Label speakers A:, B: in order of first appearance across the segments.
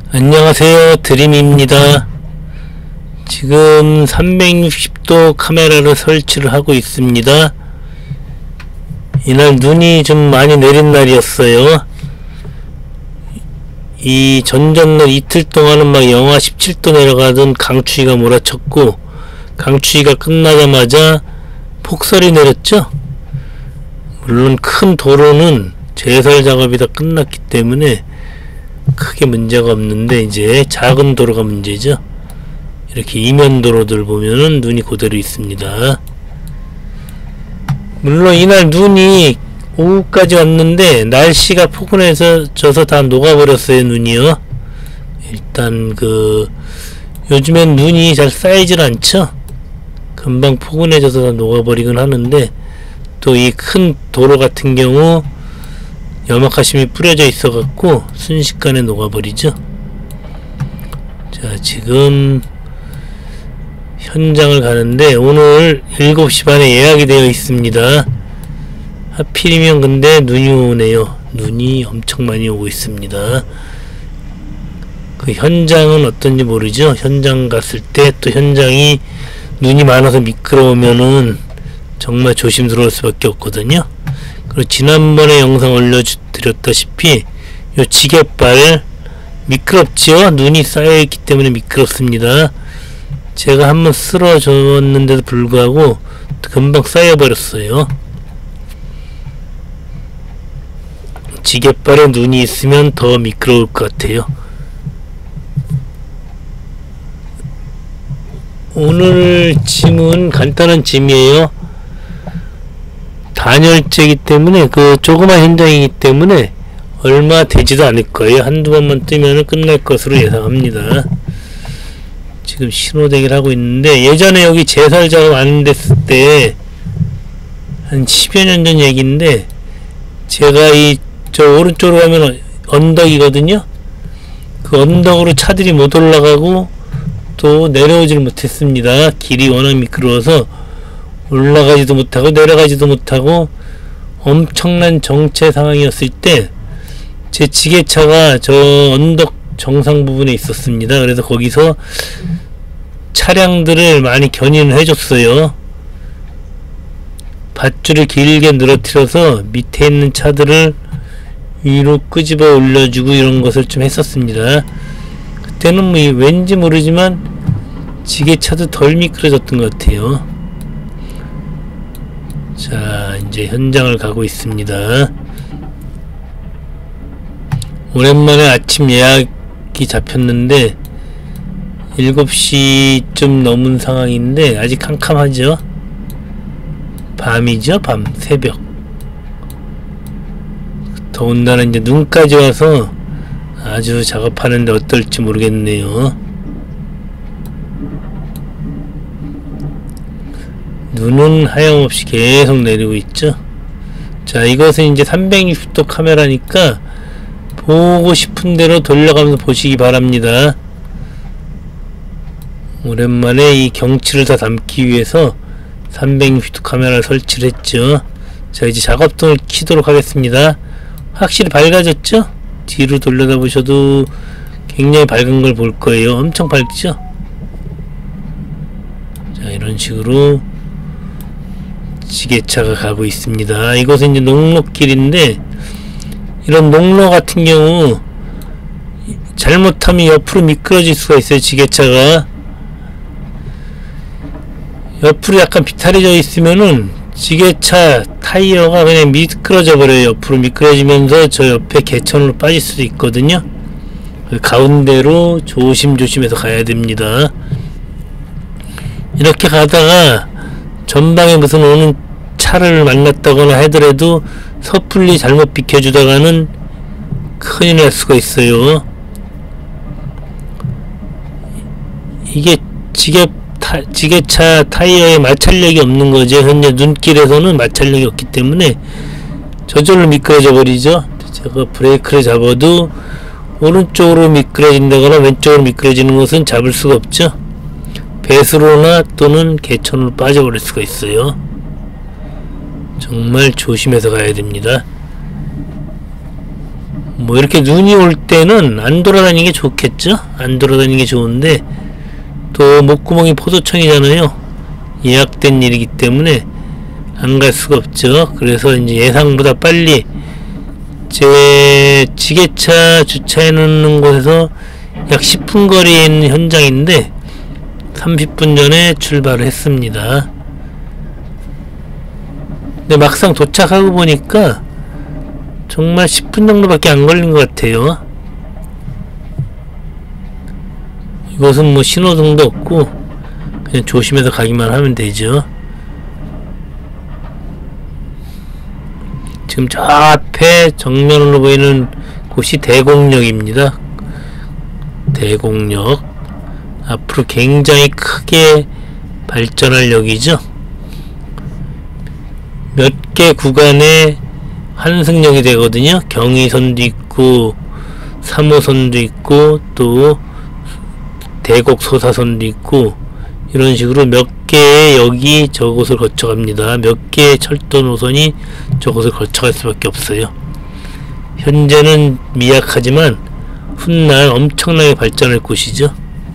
A: 안녕하세요, 드림입니다. 지금 360도 카메라를 설치를 하고 있습니다. 이날 눈이 좀 많이 내린 날이었어요. 이 전전날 이틀 동안은 막 영하 17도 내려가던 강추위가 몰아쳤고, 강추위가 끝나자마자 폭설이 내렸죠. 물론 큰 도로는 제설 작업이 다 끝났기 때문에 크게 문제가 없는데, 이제 작은 도로가 문제죠. 이렇게 이면 도로들 보면은 눈이 그대로 있습니다. 물론 이날 눈이 오후까지 왔는데 날씨가 포근해져서 다 녹아버렸어요, 눈이요. 일단 요즘엔 눈이 잘 쌓이질 않죠. 금방 포근해져서 다 녹아버리긴 하는데, 또 이 큰 도로 같은 경우 염화가심이 뿌려져 있어 갖고 순식간에 녹아버리죠. 자, 지금 현장을 가는데 오늘 7시 반에 예약이 되어 있습니다. 하필이면 근데 눈이 오네요. 눈이 엄청 많이 오고 있습니다. 그 현장은 어떤지 모르죠. 현장 갔을 때 또 현장이 눈이 많아서 미끄러우면은 정말 조심스러울 수밖에 없거든요. 그리고 지난번에 영상 올려드렸다시피 요 지갯발 미끄럽지요. 눈이 쌓여있기 때문에 미끄럽습니다. 제가 한번 쓸어 줬는데도 불구하고 금방 쌓여버렸어요. 지갯발에 눈이 있으면 더 미끄러울 것 같아요. 오늘 짐은 간단한 짐이에요. 단열재이기 때문에 조그만 현장이기 때문에 얼마 되지도 않을 거예요. 한두 번만 뜨면 끝날 것으로 예상합니다. 지금 신호대기를 하고 있는데, 예전에 여기 제설 작업 안 됐을 때 한 10여 년 전 얘기인데, 제가 저 오른쪽으로 가면 언덕이거든요. 그 언덕으로 차들이 못 올라가고 또 내려오질 못했습니다. 길이 워낙 미끄러워서 올라가지도 못하고 내려가지도 못하고 엄청난 정체 상황이었을 때 제 지게차가 저 언덕 정상 부분에 있었습니다. 그래서 거기서 차량들을 많이 견인을 해줬어요. 밧줄을 길게 늘어뜨려서 밑에 있는 차들을 위로 끄집어 올려주고 이런 것을 좀 했었습니다. 그때는 뭐 왠지 모르지만 지게차도 덜 미끄러졌던 것 같아요. 자, 이제 현장을 가고 있습니다. 오랜만에 아침 예약이 잡혔는데 7시쯤 넘은 상황인데 아직 캄캄하죠. 밤이죠. 밤, 새벽. 더군다나 이제 눈까지 와서 아주 작업하는데 어떨지 모르겠네요. 눈은 하염없이 계속 내리고 있죠. 자, 이것은 이제 360도 카메라니까 보고 싶은 대로 돌려가면서 보시기 바랍니다. 오랜만에 이 경치를 다 담기 위해서 360도 카메라를 설치를 했죠. 자, 이제 작업등을 켜도록 하겠습니다. 확실히 밝아졌죠? 뒤로 돌려다 보셔도 굉장히 밝은 걸 볼 거예요. 엄청 밝죠? 자, 이런 식으로 지게차가 가고 있습니다. 이곳은 이제 농로길인데, 이런 농로 같은 경우 잘못하면 옆으로 미끄러질 수가 있어요. 지게차가 옆으로 약간 비탈해져 있으면은 지게차 타이어가 그냥 미끄러져 버려요. 옆으로 미끄러지면서 저 옆에 개천으로 빠질 수도 있거든요. 가운데로 조심조심해서 가야 됩니다. 이렇게 가다가 전방에 무슨 오는 차를 만났다거나 하더라도 섣불리 잘못 비켜주다가는 큰일 날 수가 있어요. 이게 지게차 타이어에 마찰력이 없는 거죠. 현재 눈길에서는 마찰력이 없기 때문에 저절로 미끄러져 버리죠. 제가 브레이크를 잡아도 오른쪽으로 미끄러진다거나 왼쪽으로 미끄러지는 것은 잡을 수가 없죠. 배수로나 또는 개천으로 빠져버릴 수가 있어요. 정말 조심해서 가야 됩니다. 뭐 이렇게 눈이 올 때는 안 돌아다니는 게 좋겠죠? 안 돌아다니는 게 좋은데 또 목구멍이 포도청이잖아요. 예약된 일이기 때문에 안 갈 수가 없죠. 그래서 이제 예상보다 빨리 제 지게차 주차해 놓는 곳에서 약 10분 거리에 있는 현장인데 30분 전에 출발을 했습니다. 근데 막상 도착하고 보니까 정말 10분 정도밖에 안 걸린 것 같아요. 이곳은 뭐 신호등도 없고 그냥 조심해서 가기만 하면 되죠. 지금 저 앞에 정면으로 보이는 곳이 대곡역입니다. 대곡역. 앞으로 굉장히 크게 발전할 역이죠. 몇 개 구간에 환승역이 되거든요. 경의선도 있고 3호선도 있고 또 대곡 소사선도 있고 이런 식으로 몇 개의 역이 저곳을 거쳐갑니다. 몇 개의 철도 노선이 저곳을 거쳐갈 수밖에 없어요. 현재는 미약하지만 훗날 엄청나게 발전할 곳이죠.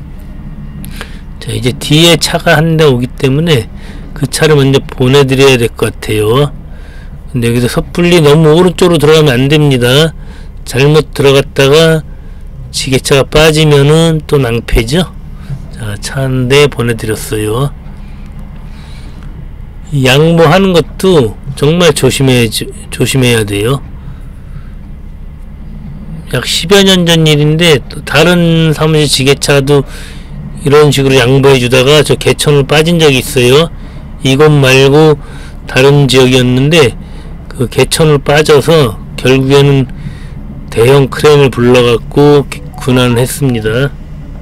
A: 자, 이제 뒤에 차가 한 대 오기 때문에 그 차를 먼저 보내드려야 될 것 같아요. 근데 여기서 섣불리 너무 오른쪽으로 들어가면 안 됩니다. 잘못 들어갔다가 지게차가 빠지면은 또 낭패죠. 자, 차 한 대 보내드렸어요. 양보하는 것도 정말 조심해야 돼요. 약 10여 년 전 일인데 또 다른 사무실 지게차도 이런 식으로 양보해 주다가 저 개천으로 빠진 적이 있어요. 이곳 말고 다른 지역이었는데 그 개천으로 빠져서 결국에는 대형 크레인을 불러갖고 군환을 했습니다.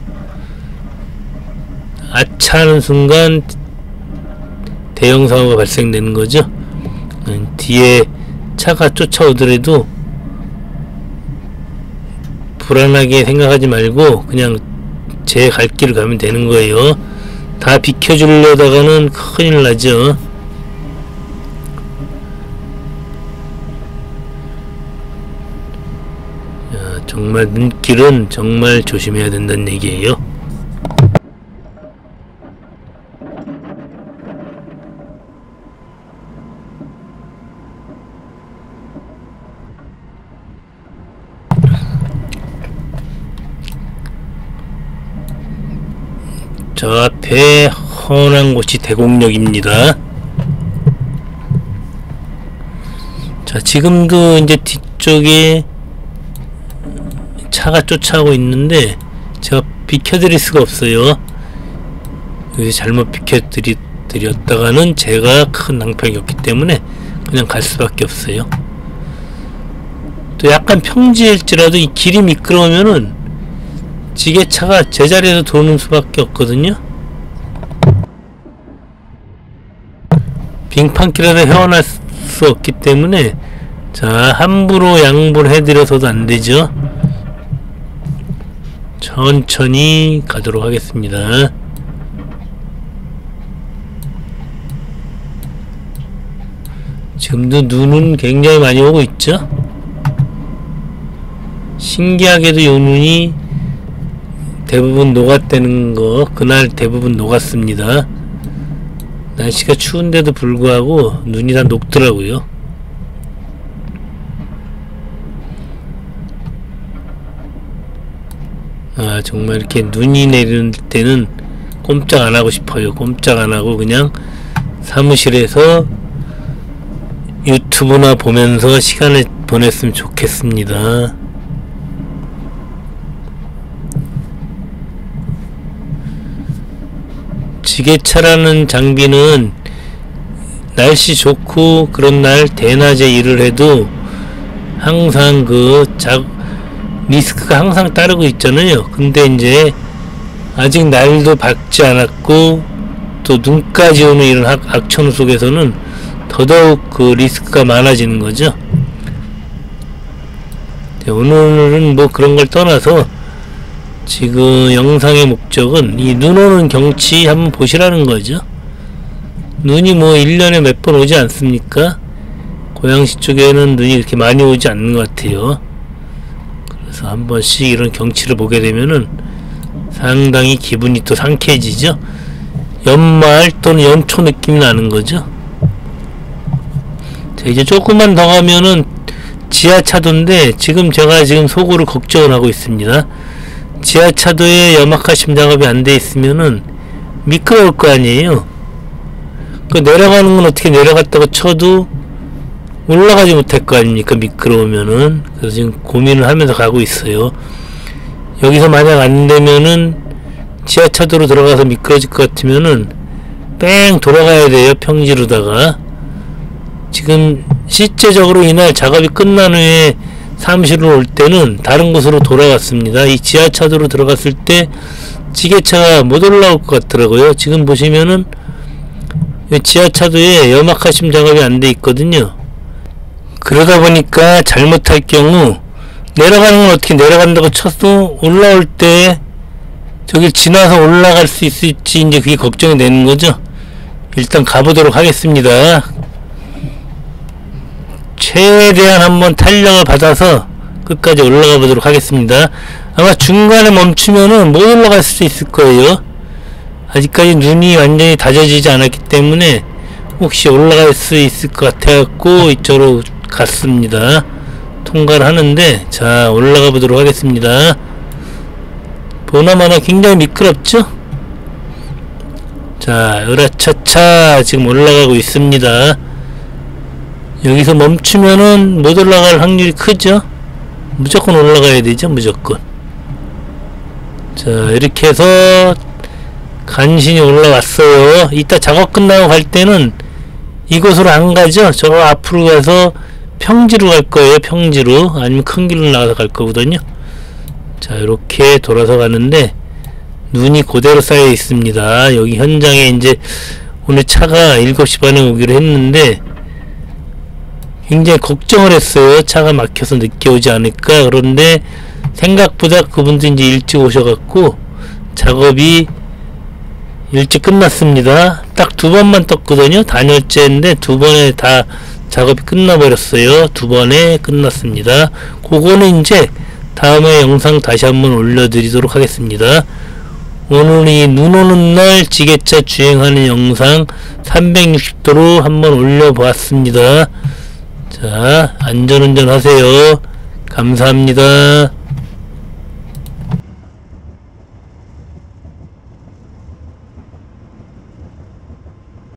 A: 아차 하는 순간 대형 사고가 발생되는 거죠. 뒤에 차가 쫓아오더라도 불안하게 생각하지 말고 그냥 제 갈 길을 가면 되는 거예요. 다 비켜주려다가는 큰일 나죠. 정말 눈길은 정말 조심해야 된다는 얘기예요. 저 앞에 훤한 곳이 대곡역입니다. 자, 지금도 이제 뒤쪽에 차가 쫓아오고 있는데 제가 비켜드릴 수가 없어요. 여기서 잘못 비켜드렸다가는 제가 큰 낭패가 없기 때문에 그냥 갈 수밖에 없어요. 또 약간 평지일지라도 이 길이 미끄러우면은 지게차가 제자리에서 도는 수밖에 없거든요. 빙판길에서 헤어날 수 없기 때문에 자, 함부로 양보를 해드려서도 안되죠. 천천히 가도록 하겠습니다. 지금도 눈은 굉장히 많이 오고 있죠. 신기하게도 요 눈이 대부분 녹았다는 거, 그날 대부분 녹았습니다. 날씨가 추운데도 불구하고 눈이 다 녹더라고요. 아, 정말 이렇게 눈이 내릴 때는 꼼짝 안 하고 싶어요. 꼼짝 안 하고 그냥 사무실에서 유튜브나 보면서 시간을 보냈으면 좋겠습니다. 지게차라는 장비는 날씨 좋고 그런 날 대낮에 일을 해도 항상 리스크가 항상 따르고 있잖아요. 근데 이제 아직 날도 밝지 않았고 또 눈까지 오는 이런 악천 속에서는 더더욱 그 리스크가 많아지는 거죠. 오늘은 뭐 그런 걸 떠나서 지금 영상의 목적은 이 눈 오는 경치 한번 보시라는 거죠. 눈이 뭐 1년에 몇 번 오지 않습니까? 고양시 쪽에는 눈이 이렇게 많이 오지 않는 것 같아요. 그래서 한 번씩 이런 경치를 보게 되면은 상당히 기분이 또 상쾌해지죠. 연말 또는 연초 느낌이 나는 거죠. 자, 이제 조금만 더 가면은 지하차도인데 지금 제가 속으로 걱정을 하고 있습니다. 지하차도에 염화칼슘 작업이 안 돼 있으면은 미끄러울 거 아니에요. 그 내려가는 건 어떻게 내려갔다고 쳐도 올라가지 못할 거 아닙니까? 미끄러우면은. 그래서 지금 고민을 하면서 가고 있어요. 여기서 만약 안 되면은 지하차도로 들어가서 미끄러질 것 같으면은 뺑 돌아가야 돼요. 평지로다가. 지금 실제적으로 이날 작업이 끝난 후에 사무실로 올 때는 다른 곳으로 돌아갔습니다. 이 지하차도로 들어갔을 때 지게차가 못 올라올 것 같더라고요. 지금 보시면은 지하차도에 염화칼슘 작업이 안 돼 있거든요. 그러다 보니까 잘못할 경우 내려가는 건 어떻게 내려간다고 쳐도 올라올 때 저길 지나서 올라갈 수 있을지 이제 그게 걱정이 되는 거죠. 일단 가보도록 하겠습니다. 최대한 한번 탄력을 받아서 끝까지 올라가 보도록 하겠습니다. 아마 중간에 멈추면은 못 올라갈 수 있을 거예요. 아직까지 눈이 완전히 다져지지 않았기 때문에 혹시 올라갈 수 있을 것 같아갖고 이쪽으로 갔습니다. 통과를 하는데, 자, 올라가 보도록 하겠습니다. 보나마나 굉장히 미끄럽죠? 자, 으라차차 지금 올라가고 있습니다. 여기서 멈추면은 못 올라갈 확률이 크죠? 무조건 올라가야 되죠, 무조건. 자, 이렇게 해서 간신히 올라왔어요. 이따 작업 끝나고 갈 때는 이곳으로 안 가죠? 저 앞으로 가서 평지로 갈 거예요. 평지로. 아니면 큰 길로 나가서 갈 거거든요. 자, 이렇게 돌아서 가는데 눈이 그대로 쌓여 있습니다. 여기 현장에 이제 오늘 차가 7시 반에 오기로 했는데 굉장히 걱정을 했어요. 차가 막혀서 늦게 오지 않을까. 그런데 생각보다 그분도 이제 일찍 오셔갖고 작업이 일찍 끝났습니다. 딱 2번만 떴거든요. 단열재인데 2번에 다 작업이 끝나버렸어요. 2번에 끝났습니다. 그거는 이제 다음에 영상 다시 한번 올려드리도록 하겠습니다. 오늘 이 눈 오는 날 지게차 주행하는 영상 360도로 한번 올려보았습니다. 자, 안전운전 하세요. 감사합니다.